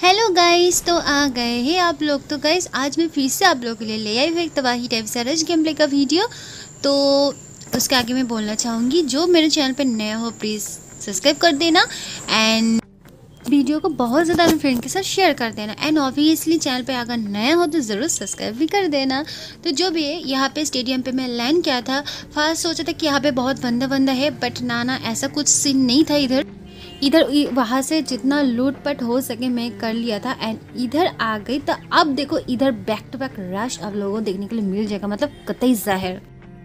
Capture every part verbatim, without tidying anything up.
Hello guys, तो आ गए हैं आप लोग। तो गाइस आज मैं फिर से आप लोगों के लिए ले आई हूँ एक तबाही टाइप सा रश गेम प्ले का वीडियो। तो उसके आगे मैं बोलना चाहूँगी, जो मेरे चैनल पे नया हो प्लीज़ सब्सक्राइब कर देना एंड वीडियो को बहुत ज़्यादा अपने फ्रेंड के साथ शेयर कर देना। एंड ऑब्वियसली चैनल पे अगर नया हो तो ज़रूर सब्सक्राइब भी कर देना। तो जो भी है, यहाँ पे स्टेडियम पे मैं लैंड किया था। फर्स्ट सोचा था कि यहाँ पे बहुत बंदा बंदा है, बट ना ना ऐसा कुछ सीन नहीं था। इधर इधर वहाँ से जितना लूटपट हो सके मैं कर लिया था एंड इधर आ गई। तो अब देखो, इधर बैक टू बैक रश आप लोगों को देखने के लिए मिल जाएगा, मतलब कतई जाहिर।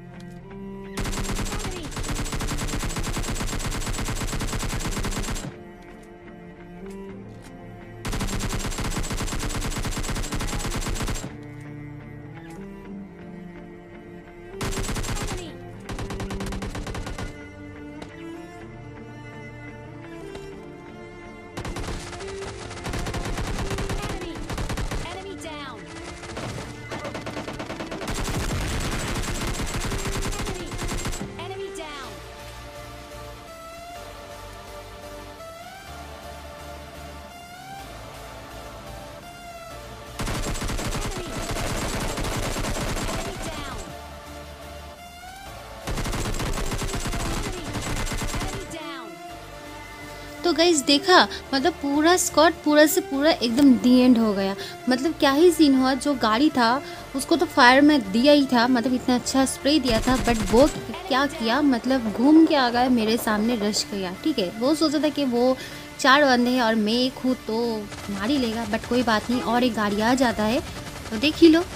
तो गाइस देखा, मतलब पूरा स्क्वाड पूरा से पूरा एकदम दी एंड हो गया। मतलब क्या ही सीन हुआ, जो गाड़ी था उसको तो फायर में दिया ही था, मतलब इतना अच्छा स्प्रे दिया था, बट वो क्या किया, मतलब घूम के आ गया मेरे सामने, रश किया। ठीक है, वो सोचा था कि वो चार बंदे हैं और मैं एक हूँ तो मार ही लेगा, बट कोई बात नहीं, और एक गाड़ी आ जाता है तो देख ही लो।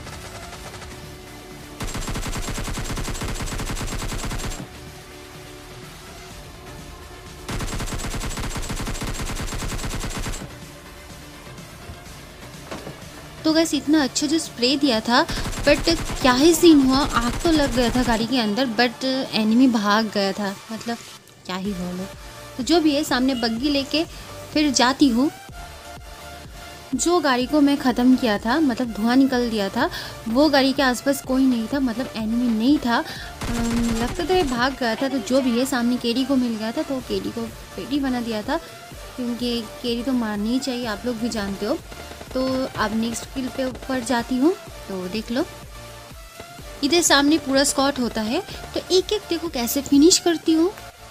तो गैस इतना अच्छा जो स्प्रे दिया था, बट क्या ही सीन हुआ, आग तो लग गया था गाड़ी के अंदर, बट एनिमी भाग गया था। मतलब क्या ही बोलो। तो जो भी है, सामने बग्गी लेके फिर जाती हूँ। जो गाड़ी को मैं ख़त्म किया था, मतलब धुआं निकल दिया था, वो गाड़ी के आसपास कोई नहीं था, मतलब एनिमी नहीं था। लगता था ये भाग गया था। तो जो भी है, सामने केडी को मिल गया था, तो केडी को पेटी बना दिया था, क्योंकि केडी तो मारनी ही चाहिए, आप लोग भी जानते हो। तो अब नेक्स्ट किल पे ऊपर जाती हूँ, तो देख लो इधर सामने पूरा स्क्वाड होता है, तो एक एक देखो कैसे फिनिश करती हूँ।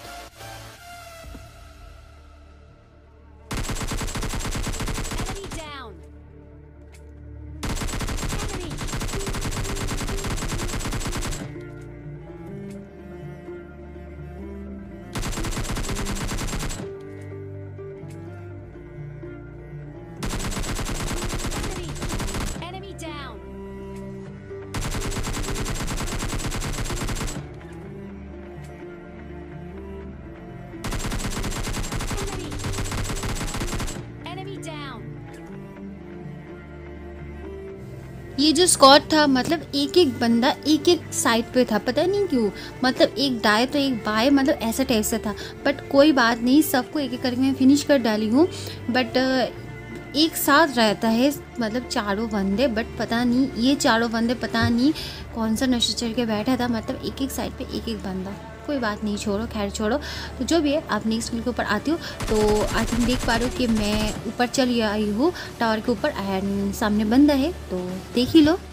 ये जो स्क्वाड था, मतलब एक एक बंदा एक एक साइड पे था, पता नहीं क्यों, मतलब एक दाएं तो एक बाएं, मतलब ऐसा टाइप से था। बट कोई बात नहीं, सबको एक एक करके मैं फिनिश कर डाली हूँ। बट एक साथ रहता है, मतलब चारों बंदे, बट पता नहीं ये चारों बंदे पता नहीं कौन सा नशा चढ़ के बैठा था, मतलब एक एक साइड पे एक एक बंदा। कोई बात नहीं, छोड़ो, खैर छोड़ो। तो जो भी है, आप नेक्स्ट किल के ऊपर आती हूँ, तो आई थिंक देख पा रहे हो कि मैं ऊपर चली आई हूँ टावर के ऊपर, एंड सामने बंदा है, तो देख ही लो।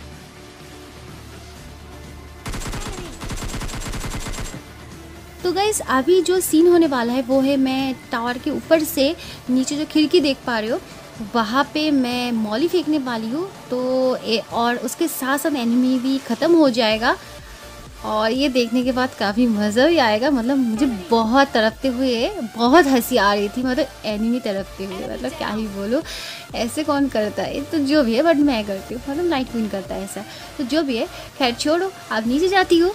तो गाइस अभी जो सीन होने वाला है वो है, मैं टावर के ऊपर से नीचे जो खिड़की देख पा रहे हो, वहाँ पे मैं मॉली फेंकने वाली हूँ। तो ए, और उसके साथ साथ एनिमी भी ख़त्म हो जाएगा, और ये देखने के बाद काफ़ी मज़ा भी आएगा। मतलब मुझे बहुत तड़पते हुए बहुत हंसी आ रही थी, मतलब एनिमी तड़पते हुए, मतलब क्या ही बोलूँ, ऐसे कौन करता है। तो जो भी है, बट मैं करती हूँ, मतलब नाइट क्वीन करता है ऐसा। तो जो भी है, खैर छोड़ो, अब नीचे जाती हूँ।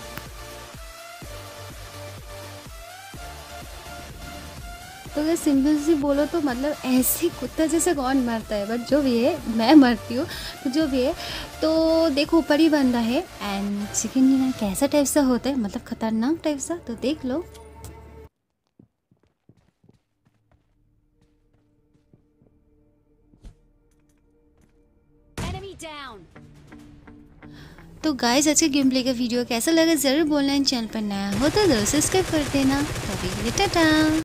तो अगर सिंपल सी बोलो तो मतलब ऐसे कुत्ता जैसे कौन मरता है, बट जो भी है मैं मरती हूँ। तो जो भी है, तो देखो ऊपर ही बंदा है, एंड चिकन डिनर कैसा टाइप सा होता है, मतलब खतरनाक टाइप सा, तो देख लो। तो गाइस आज के गेम प्ले का वीडियो कैसा लगा ज़रूर बोलना। चैनल पर नया हो तो जरूर सब्सक्राइब कर देना। तभी टाटा।